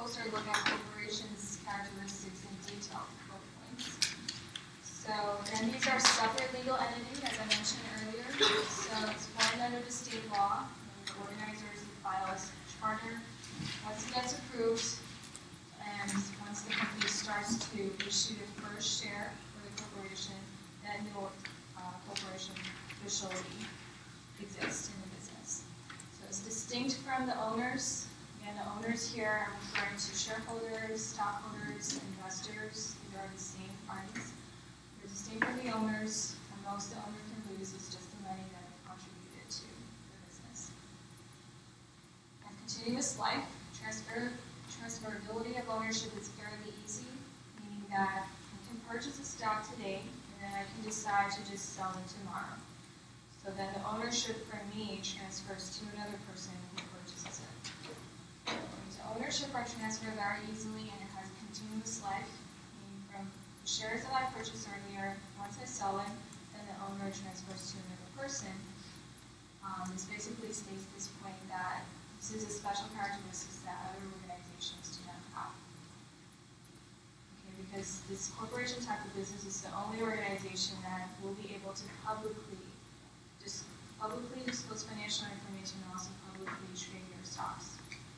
closer look at corporations' characteristics in detail for both points. So then these are separate legal entities, as I mentioned earlier. So it's formed under the state law. The organizers file a charter. Once it gets approved, and once the company starts to issue the first share for the corporation, then the corporation officially exists in the business. So it's distinct from the owners. Again, the owners here are referring to shareholders, stockholders, investors. These are the same parties. They're distinct from the owners, and most the owner can lose is just the money that they contributed to the business. And continuous life, transferability of ownership is fairly easy, meaning that you can purchase a stock today, and then I can decide to just sell it tomorrow. So then the ownership from me transfers to another person who purchases it. So ownership are transferred very easily, and it has continuous life, meaning from the shares that I purchased earlier, once I sell it, then the owner transfers to another person. This basically states this point that this is a special characteristic that other organizations do not have. Okay, because this corporation type of business is the only organization that will be able to publicly disclose financial information and also publicly trade your stocks.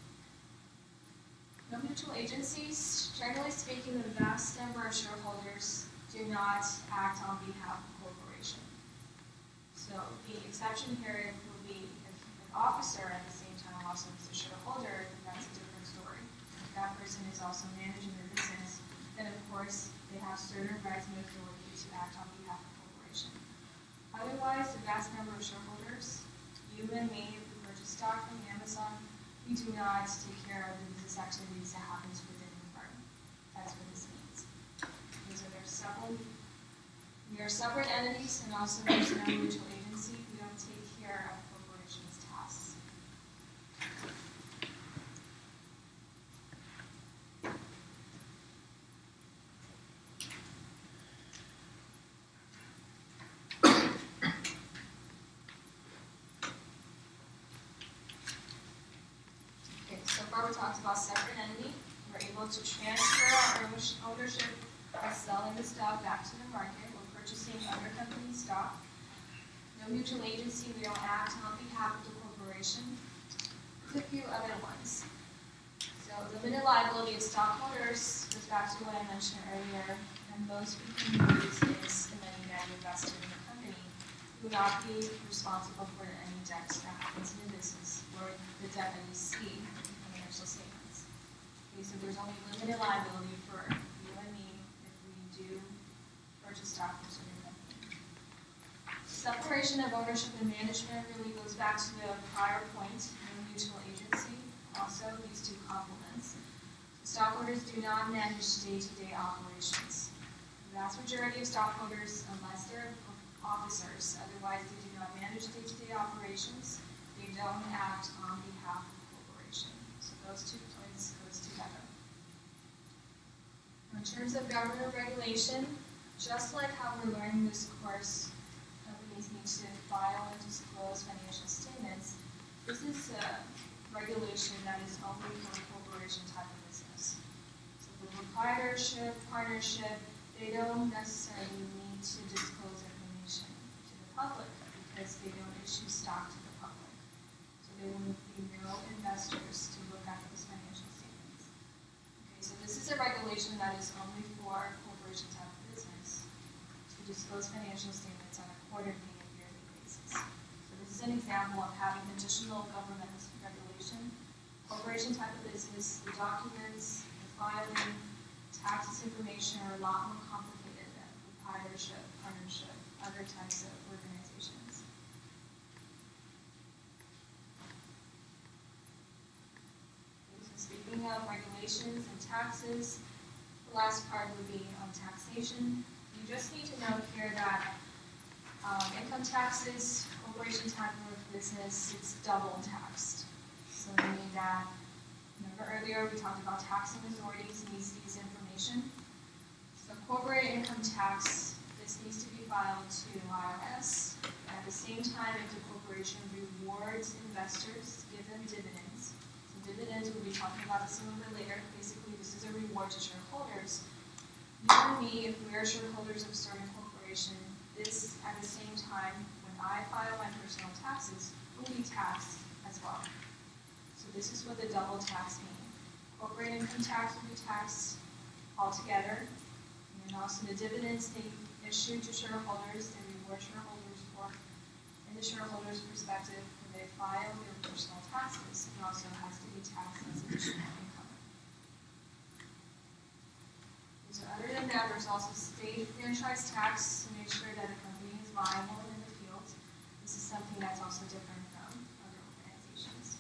No mutual agencies. Generally speaking, the vast number of shareholders do not act on behalf of the corporation. So the exception here will be if an officer at the same time also is a shareholder, then that's a different story. If that person is also managing the business, then of course they have certain rights and authority to act on behalf of the corporation. Otherwise, the vast number of shareholders, you and me, if we purchase stock from Amazon, we do not take care of the business activities that happens within the firm. That's what this means. Okay, so we are separate entities, and also there's no mutual agency. We don't take care of corporations' tasks. We talked about separate entity. We're able to transfer our ownership by selling the stock back to the market. We're purchasing other company's stock. No mutual agency. We don't act on behalf of the corporation. There's a few other ones. So limited liability of stockholders goes back to what I mentioned earlier. And most people use is the money that you invested in the company. You will not be responsible for any debt that happens in the business or the debt that you see. Statements. Okay, so there's only limited liability for you and me if we do purchase stock from certain company. Separation of ownership and management really goes back to the prior point, no mutual agency. Also, these two complements. Stockholders do not manage day-to-day operations. The vast majority of stockholders, unless they're officers, otherwise they do not manage day-to-day operations. They don't act on behalf of the corporation. So those two points goes together. In terms of government regulation, just like how we're learning this course, companies need to file and disclose financial statements. This is a regulation that is only for a corporation type of business. So for proprietorship, partnership, they don't necessarily need to disclose information to the public because they don't issue stock to the public. So there will be no investors to look at those financial statements. Okay, so this is a regulation that is only for corporation type of business to disclose financial statements on a quarterly and yearly basis. So this is an example of having additional government regulation. Corporation type of business, the documents, the filing, taxes information are a lot more complicated than proprietorship, partnership, other types of organizations. Speaking of regulations and taxes, the last part would be on taxation. You just need to note here that income taxes, corporation type of business, it's double taxed. So meaning that, remember earlier we talked about taxing authorities needs these information. So corporate income tax, this needs to be filed to IRS. At the same time, if the corporation rewards investors, give them dividends. Dividends dividends, we'll be talking about this a little bit later. Basically, this is a reward to shareholders. You and me, if we are shareholders of certain corporation, this at the same time, when I file my personal taxes, will be taxed as well. So this is what the double tax means. Corporate income tax will be taxed altogether, and also the dividends they issue to shareholders, they reward shareholders for, in the shareholders' perspective, when they file their personal taxes, it also has to be taxed as additional income. And so other than that, there's also state franchise tax to make sure that a company is viable in the field. This is something that's also different from other organizations.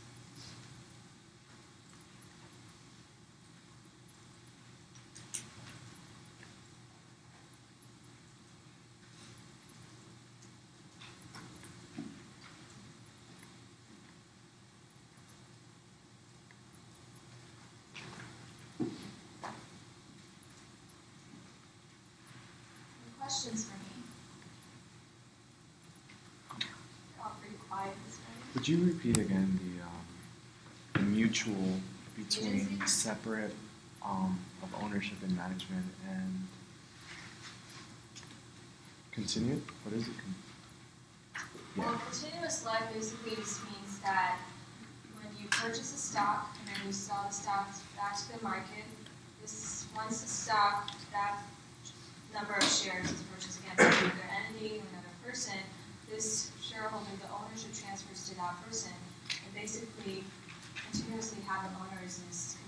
Questions for me? You're all pretty quiet this morning. Would you repeat again the mutual between separate of ownership and management and continued? What is it? Well, continuous life basically just means that when you purchase a stock and then you sell the stock back to the market, once the stock, that number of shares is purchased against another entity or another person, this shareholder, the ownership transfers to that person. And basically, continuously having owners is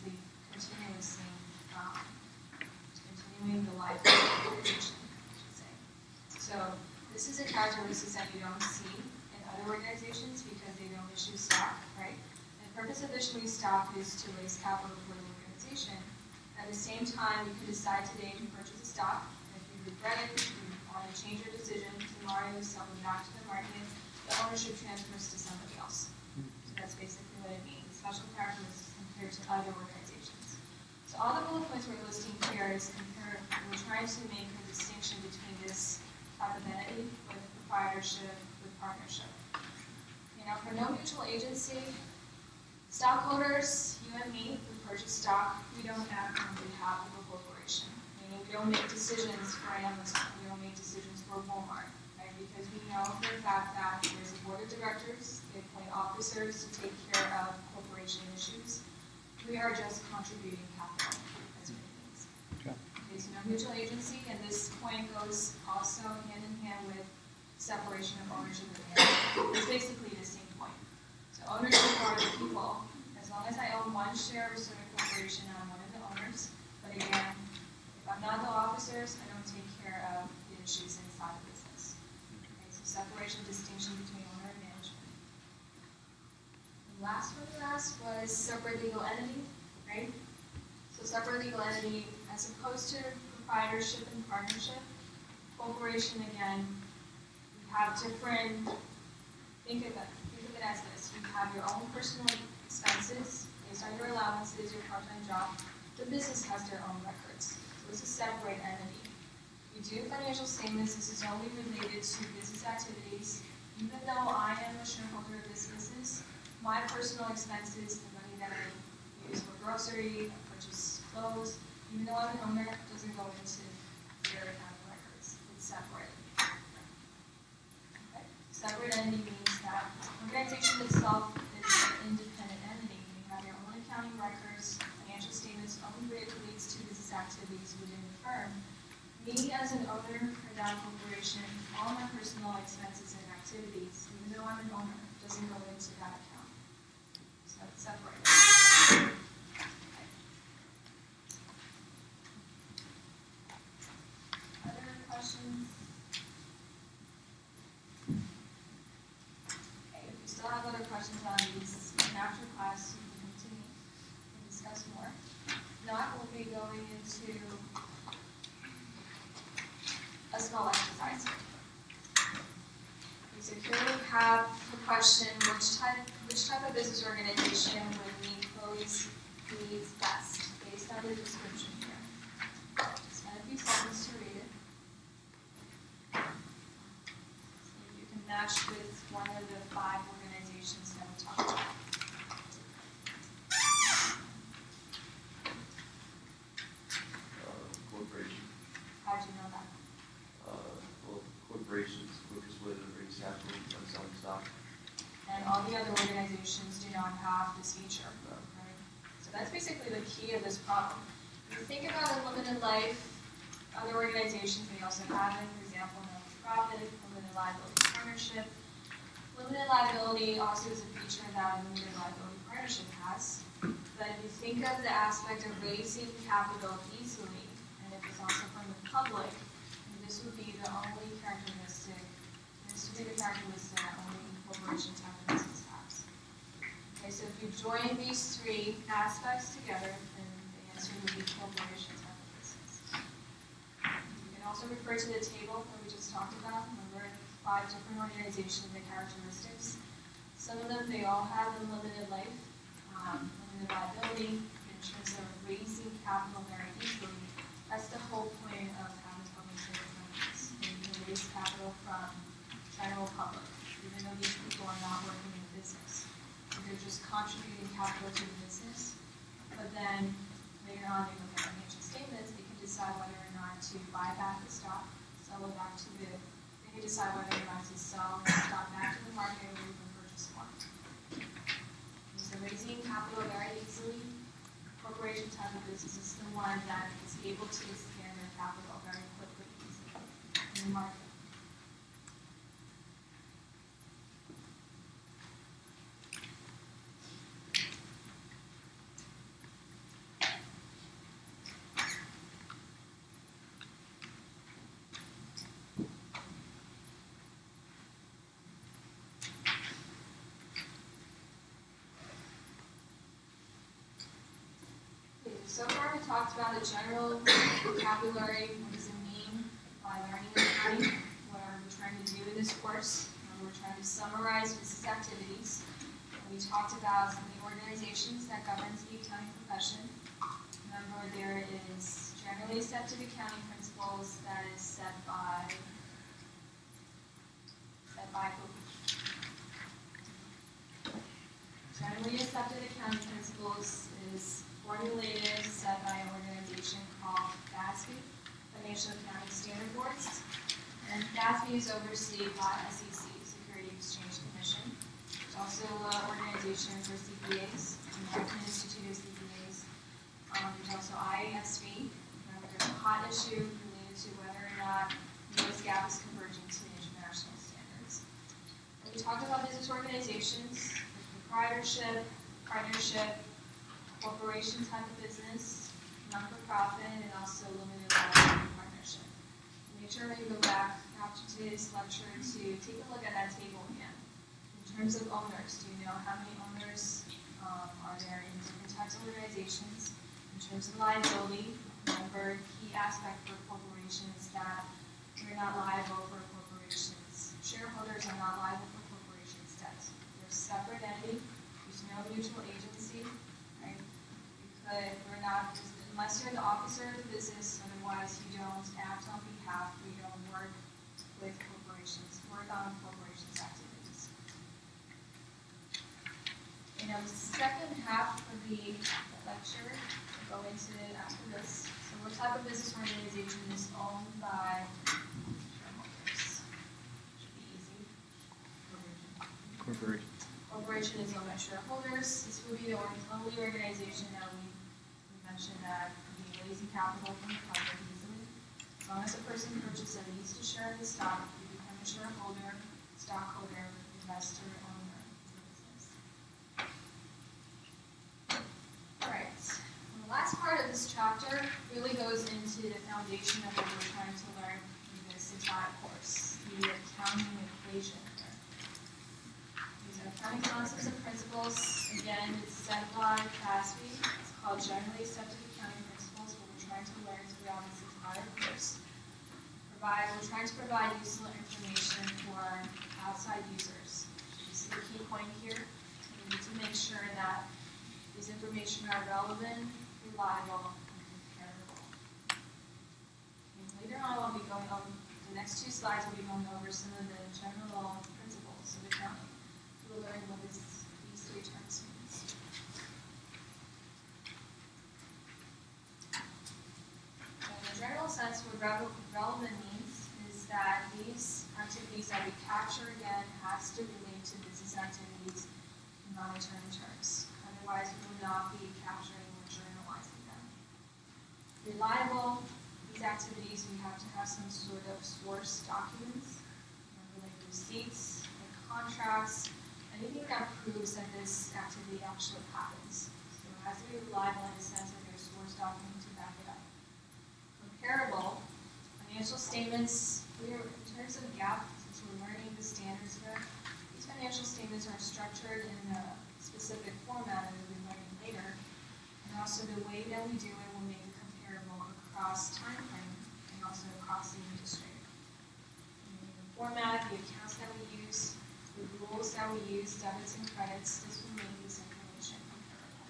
continuing the life of the organization, I should say. So this is a characteristic that you don't see in other organizations because they don't issue stock, right? And the purpose of issuing stock is to raise capital for the organization. At the same time, you can decide today to purchase a stock. If you regret it, if you want to change your decision, tomorrow you sell it back to the market, the ownership transfers to somebody else. So that's basically what it means. Special characteristics compared to other organizations. So all the bullet points we're listing here is we're trying to make a distinction between this type of entity with proprietorship, with partnership. You know, for no mutual agency, stockholders, you and me, who purchase stock, we don't act on behalf of a corporation. Meaning we don't make decisions for Amazon, we don't make decisions for Walmart, right? Because we know for a fact that there's a board of directors, they appoint officers to take care of corporation issues. We are just contributing capital, that's what it means. Okay, so no mutual agency, and this point goes also hand in hand with separation of ownership and management. It's basically the same point. So ownership are the people. As long as I own one share of a certain corporation, I'm one of the owners. But again, if I'm not the officers, I don't take care of the issues inside the business. Okay, so separation, distinction between owner and management. The last one we asked was separate legal entity, right? So separate legal entity, as opposed to proprietorship and partnership, corporation, again, we have different, think of it as this. You have your own personal expenses based on your allowances, your part-time job. The business has their own records. So it's a separate entity. You do financial statements. This is only related to business activities. Even though I am a shareholder of this business, my personal expenses, the money that I use for grocery, I purchase clothes, even though I'm an owner, it doesn't go into their accounting records. It's separate. Okay? Separate entity means that organization itself is an independent entity. You have your own accounting records, financial statements only relates to business activities within the firm. Me as an owner for that corporation, all my personal expenses and activities, even though I'm an owner, doesn't go into that account. So it's separate. Okay. Other questions? Still have other questions on these, and after class you can continue and discuss more. If not, we'll be going into a small exercise. Okay, so here we have the question, which type of business organization would meet Chloe's needs best, based on the description here. Just spend a few seconds to read it. See if you can match with one of the 5 organizations that we talked about. off this feature. Right? So that's basically the key of this problem. If you think about a limited life, other organizations may also have it, for example, non-profit, limited liability partnership. Limited liability also is a feature that a limited liability partnership has. But if you think of the aspect of raising capital easily, and if it's also from the public, this would be the only characteristic, this would be the characteristic that only corporation type of business has. Okay, so if you join these three aspects together, then the answer would be corporation type of business. You can also refer to the table that we just talked about. Remember, 5 different organizations and characteristics. Some of them, they all have a limited life, limited liability, in terms of raising capital very easily. That's the whole point of having public traded companies. You can raise capital from general public, even though these people are not working in business. They're just contributing capital to the business, but then later on they look at financial statements, they can decide whether or not to buy back the stock, sell it back to the, they can decide whether or not to sell the stock back to the market or even purchase more. So raising capital very easily, corporation type of business is the one that is able to expand their capital very quickly, easily in the market. So far we talked about the general vocabulary, what does it mean by learning accounting, what are we trying to do in this course. We're trying to summarize business activities. We talked about some of the organizations that governs the accounting profession. Remember, there is generally accepted accounting principles that is set by who? Generally accepted accounting principles is formulated, set by an organization called FASB, Financial Accounting Standard Boards. And FASB is overseen by SEC, Security Exchange Commission. There's also an organization for CPAs, American Institute of CPAs. There's also IASB. There's a hot issue related to whether or not US GAAP is converging to international standards. And we talked about business organizations, proprietorship, partnership, corporation type of business, non-for-profit, and also limited liability partnership. Make sure that you go back after today's lecture to take a look at that table again. In terms of owners, do you know how many owners are there in different types of organizations? In terms of liability, remember, key aspect for corporations that you're not liable for corporations. Shareholders are not liable for corporations' debts. They're a separate entity. There's no mutual agency. But we're not, unless you're the officer of the business, otherwise you don't act on behalf, we don't work with corporations, work on corporations' activities. In the second half of the lecture, we'll go into it after this. So what type of business organization is owned by shareholders? Should be easy. Corporation. Corporation is owned by shareholders. This will be the only organization that we mentioned that could be raising capital from the public easily. As long as a person purchases at least a share of the stock, you become a shareholder, stockholder, investor, owner of the business. Alright, the last part of this chapter really goes into the foundation of what we're trying to learn in this entire course, the accounting equation. These are accounting concepts and principles. Again, it's set by FASB. Called Generally Accepted Accounting Principles, what we're trying to learn throughout this entire course. We're trying to provide useful information for outside users. This is the key point here. We need to make sure that these information are relevant, reliable, and comparable. And later on, I'll be going over, the next 2 slides will be going over some of the general principles of accounting. We'll learn what these 3 terms mean. General sense, what relevant means is that these activities that we capture again has to relate to business activities in monetary terms. reliable. These activities, we have to have some sort of source documents, like receipts, like contracts, anything that proves that this activity actually happens. So it has to be reliable in the sense that there's source document to back it up. Comparable, financial statements, in terms of GAAP, since we're learning the standards here, these financial statements are structured in a specific format that we'll be learning later. And also the way that we do it will make it comparable across time frame and also across the industry. The format, the accounts that we use, the rules that we use, debits and credits, this will make this information comparable.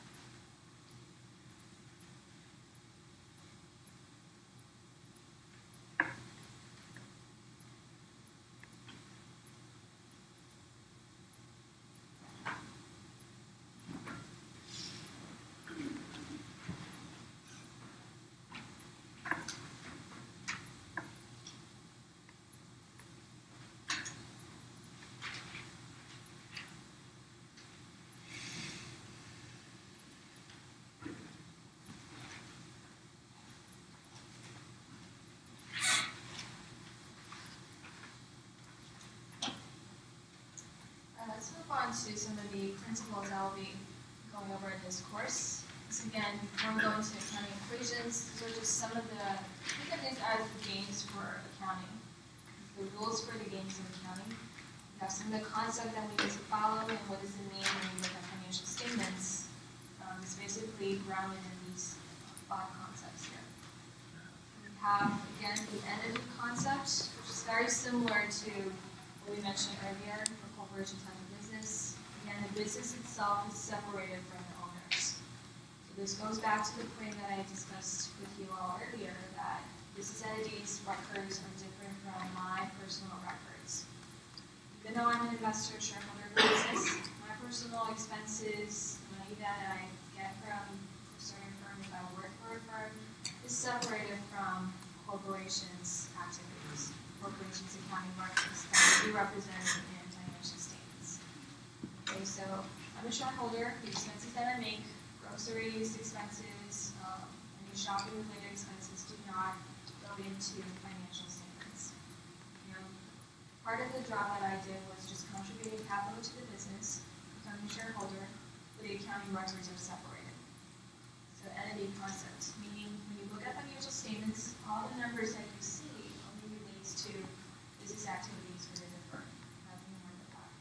Let's move on to some of the principles that I'll be going over in this course. So again, before we go into accounting equations, these are just some of the, think of these as the games for accounting, the rules for the games of accounting. We have some of the concepts that we need to follow and what does it mean when we look at financial statements. It's basically grounded in these 5 concepts here. We have, again, the entity concept, which is very similar to what we mentioned earlier for corporation type of business. Again, the business itself is separated from the owners. So this goes back to the point that I discussed with you all earlier, that business entities' records are different from my personal records. Even though I'm an investor, shareholder in the business, my personal expenses, money that I get from a certain firm if I work for a firm, is separated from corporations' activities, corporations' accounting records that will be represented in financial statements. Okay, so I'm a shareholder. The expenses that I make, groceries expenses, any shopping-related expenses do not go into financial statements. Part of the job that I did was just contributing capital to the business, becoming a shareholder, but the accounting records are separated. So entity concept, meaning when you look at financial statements, all the numbers that you see only relates to business activities within the firm, nothing more than that.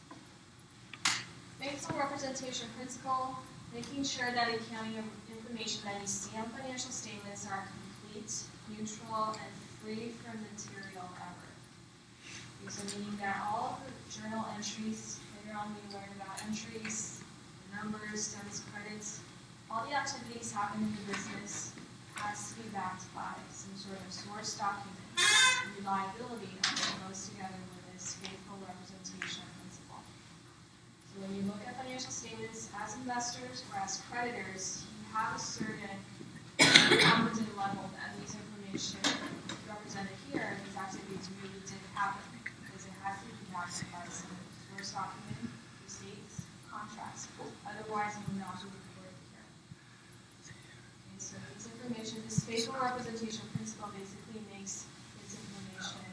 Faithful representation principle, making sure that accounting information that you see on financial statements are complete, neutral, and free from material error. So meaning that all of the journal entries, later on we learn about entries, numbers, debits, credits, all the activities happening in the business has to be backed by some sort of source document. Reliability also goes together with this faithful representation principle. So when you look at financial statements as investors or as creditors, you have a certain competent level that these information represented here, these activities really did happen. Has to be backed by some source document, receipts, contracts. Otherwise, it will not be recorded here. Okay, so this information, this faithful representation principle basically makes this information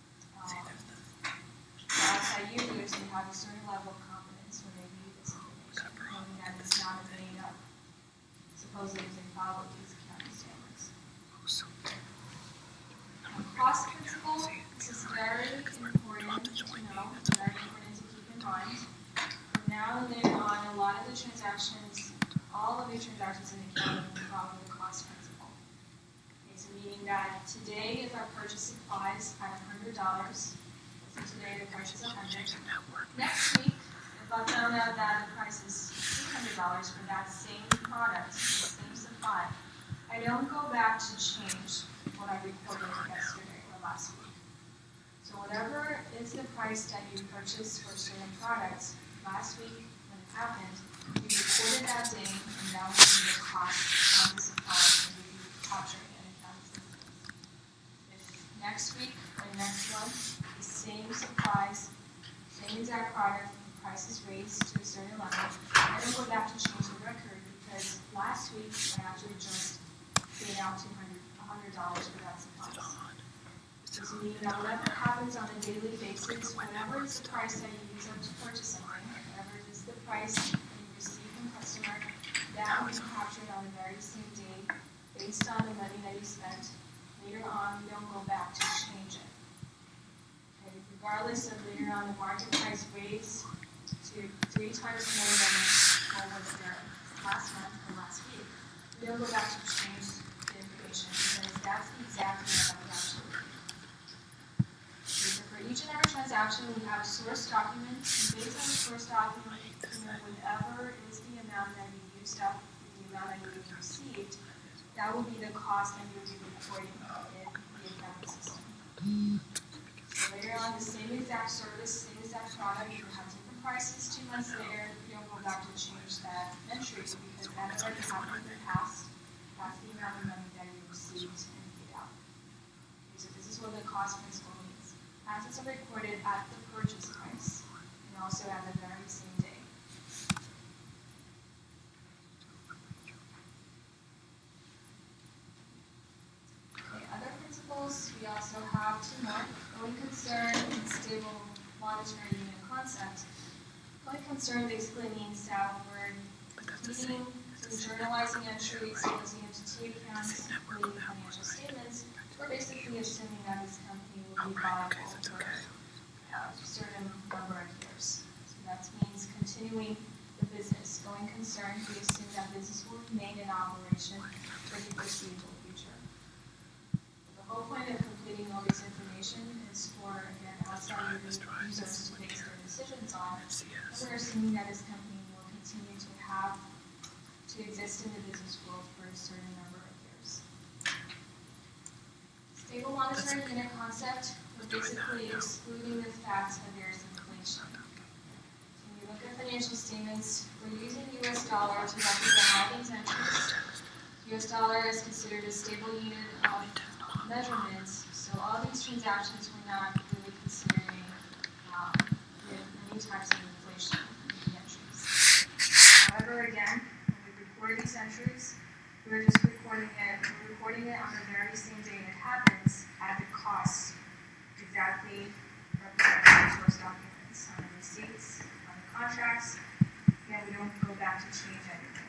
for outside users to have a certain level of confidence when they read this information, knowing that it's not made up, supposedly they follow these accounting standards. Cost principle, this is very important to know, very important to keep in mind. From now and then on, a lot of the transactions, all of the transactions in accounting will follow the cost principle. Okay, so meaning that today, if our purchase supplies at $100, so today the price is $100. Next week, if I found out that the price is $200 for that same product, the same supply, I don't go back to change what I reported yesterday or last week. So whatever is the price that you purchased for certain products last week when it happened, you reported that day, and that will be the cost on the supply that you capturing in accounting systems. If next week or next month, the same supplies, same exact product, the price is raised to a certain level, I don't go back to change the record because last week I actually just paid out $100 for that supplies. This means that whatever happens on a daily basis, whatever is the price that you use up to purchase something, whatever is the price that you receive from customer, that will be captured on the very same day based on the money that you spent. Later on, you don't go back to change it. Okay? Regardless of later on the market price raised to 3 times more than what was there last month or last week, we don't go back to change the information because that's the exact amount that we actually need. So for each and every transaction, we have a source document, and based on the source document, whatever is the amount that you used up, the amount that you received, that will be the cost that you'll be reporting in the accounting system. So later on, the same exact service, same exact product, you have different prices 2 months later, you don't go back to change that entry because that already happened in the past. That's the amount of money that you received and paid out. Okay, so this is what the cost principle means. Assets are recorded at the purchase price and also at the very same day. Okay, other principles, we also have 2 more. Going concern and stable monetary unit concept. Going concern basically means that we're completing journalizing entries, closing entity accounts, including financial statements. We're basically assuming that this company will be viable for a certain number of years. So that means continuing the business. Going concern, we assume that business will remain in operation for the foreseeable future. The whole point of completing all this information is for, again, outside users to base their decisions on. And we're assuming that this company will continue to exist in the business world for a certain number of years. Stable monetary unit concept, we're basically excluding the fact that there's inflation. When you look at financial statements, we're using US dollar to represent all these entries. US dollar is considered a stable unit of measurement, so all these transactions we're not really considering with any types of inflation in the entries. However, again, for these entries, we're recording it on the very same day it happens at the cost exactly represented in the source documents, on the receipts, on the contracts. Again, we don't go back to change anything.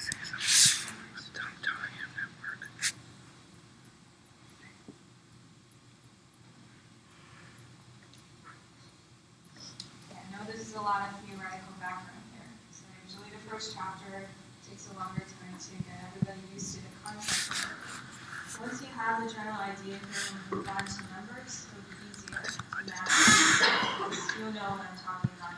I know this is a lot of theoretical background here. So usually the first chapter takes a longer time to get everybody used to the concept. Once you have the general idea here and move on to numbers, it'll be easier to math. You'll know what I'm talking about.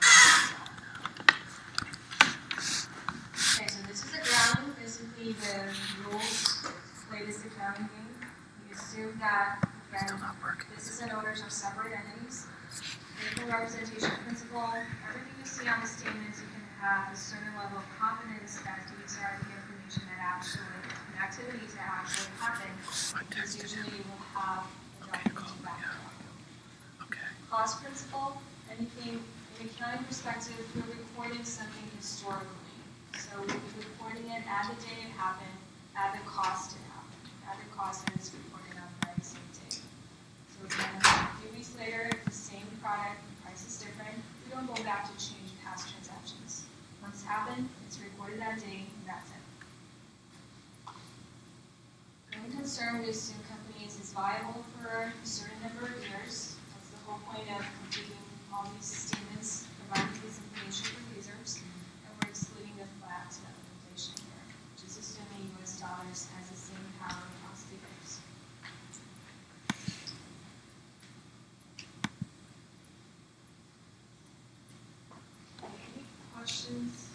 Okay, so this is a grounding, basically the rules, latest accounting game. We assume that, again, this is an ownership of separate entities. Equal representation principle, everything you see on the statements, you can have a certain level of confidence that these are the information that actually, the activities that actually happen, because usually you will have a document to back it up. Cost principle, anything, in an accounting perspective, we're recording something historically. So we're recording it at the day it happened, at the cost it happened, at the cost that it's recorded on the very same day. So again, a few weeks later, the same product, the price is different, we don't go back to change past transactions. Once it's happened, it's recorded that day, and that's it. Going concern, we assume companies is viable for a certain number of years. That's the whole point of completing all these statements, providing this information for users, and we're excluding the fact of inflation here, which is assuming US dollars has the same power across the years. Any questions?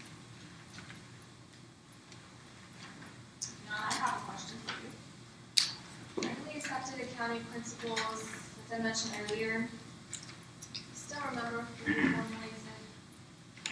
Now I have a question for you. Generally accepted accounting principles, as I mentioned earlier, still remember who formulates it?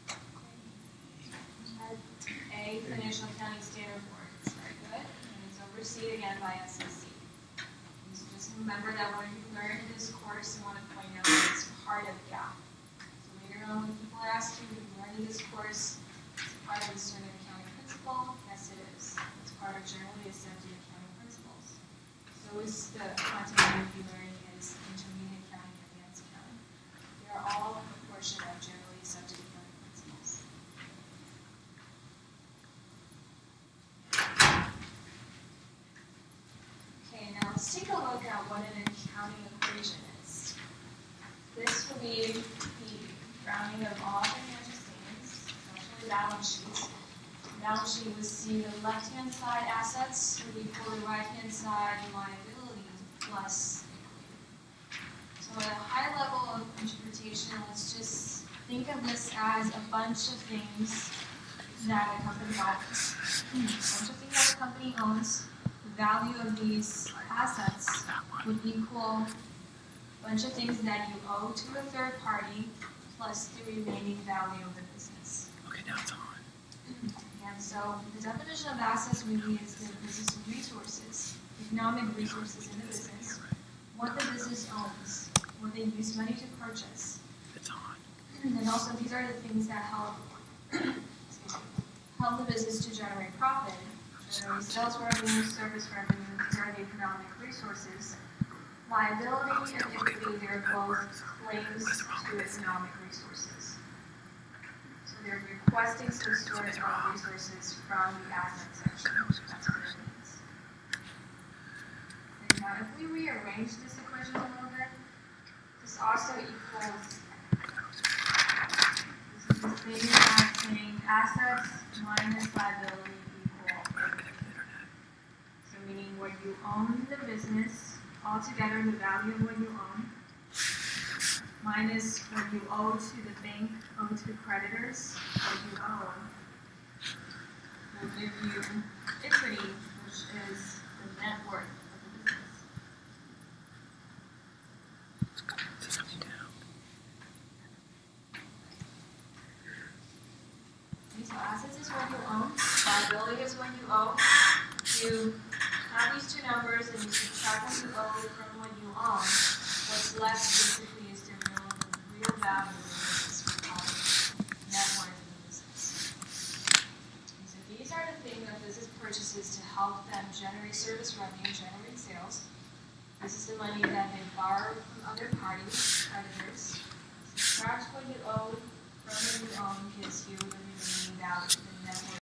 A, Financial Accounting Standard Board. It's very good, and it's overseen again by SEC. So just remember that what you learn in this course, you want to point out that it's part of GAAP. So later on, when people ask you, you're learning this course, it's part of the certain accounting principle? Yes, it is. It's part of generally accepted accounting principles. most the content you will be learning is intermediate accounting and advanced accounting. They are all a portion of generally accepted accounting principles. Okay, now let's take a look at what an accounting equation is. This will be the rounding of all financial statements, especially balance sheets. Balance sheet would see the left-hand side assets would equal the right-hand side liability plus equity. So at a high level of interpretation, let's just think of this as a bunch of things that a company owns. A bunch of things that a company owns. The value of these assets would equal a bunch of things that you owe to a third party plus the remaining value of the business. Okay, now it's on. And so the definition of assets really is the business resources, economic resources in the business, what the business owns, what they use money to purchase. It's on. And also these are the things that help help the business to generate profit, generate sales revenue, service revenue. These are the economic resources. Liability and equity, they're both claims to economic resources. So they're requesting some sort of resources from the asset section. That's what it means. And now if we rearrange this equation a little bit, this also equals, this is the same as saying assets minus liability equal. So meaning what you own the business, altogether the value of what you own, minus what you owe to the bank, owe to creditors, what you owe, will give you equity, which is the net worth of the business. Okay, so assets is what you own, liability is what you owe. You have these two numbers and you subtract what you owe from what you own. What's left basically is the real value of the business, we call it net worth of the business. And so these are the things that business purchases to help them generate service revenue, generate sales. This is the money that they borrowed from other parties, creditors. Subtract what you owe from what you own gives you the remaining value, the net worth.